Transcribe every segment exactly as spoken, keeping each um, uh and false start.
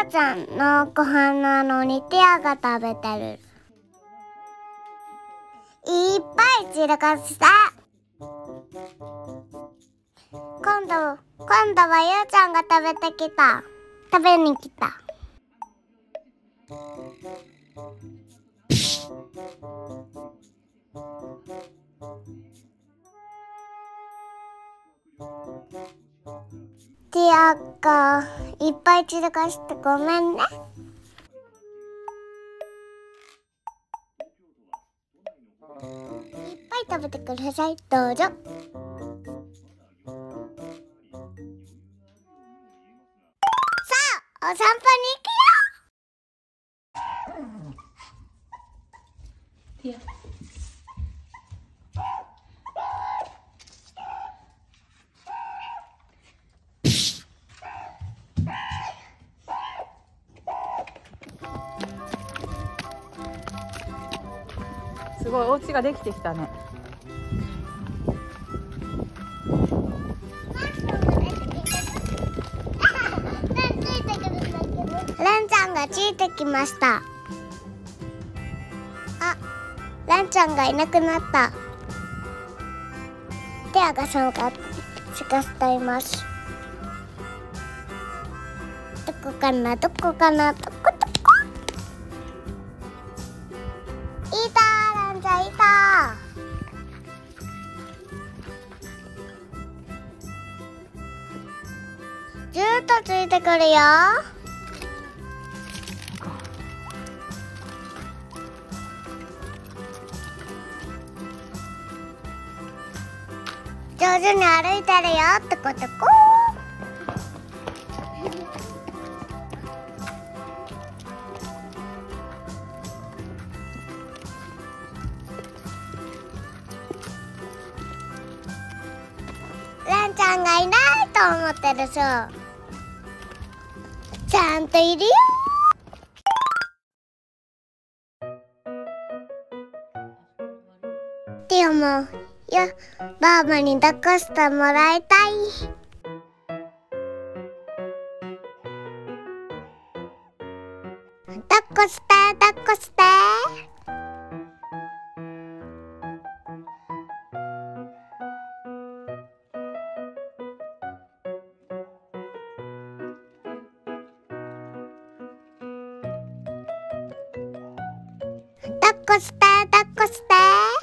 うちゃんのご飯なのにティアが食べてる。いっぱい散らかした。今度今度はゆうちゃんが食べてきた食べに来た。ティアがいっぱい散らかしてごめんね。いっぱい食べてください。どうぞ。お散歩に行くよ。ティア。 すごい、お家ができてきたね。 レンちゃんがついてきました。あ、レンちゃんがいなくなった。ティアが参加探しています。どこかなどこかなどこどこ。いた、レンちゃんいた。ずっとついてくるよ。上手に歩いてるよ。とことこ。レンちゃんがいないと思ってるそう。ちゃんといるよ。でもいや、ばあばに抱っこしてもらいたい。抱っこして抱っこして。抱っこして抱っこして。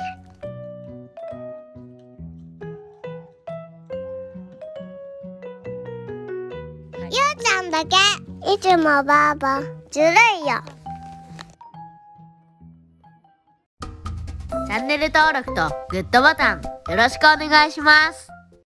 ゆうちゃんだけ。いつもばあばずるいよ。 チャンネル登録とグッドボタンよろしくお願いします。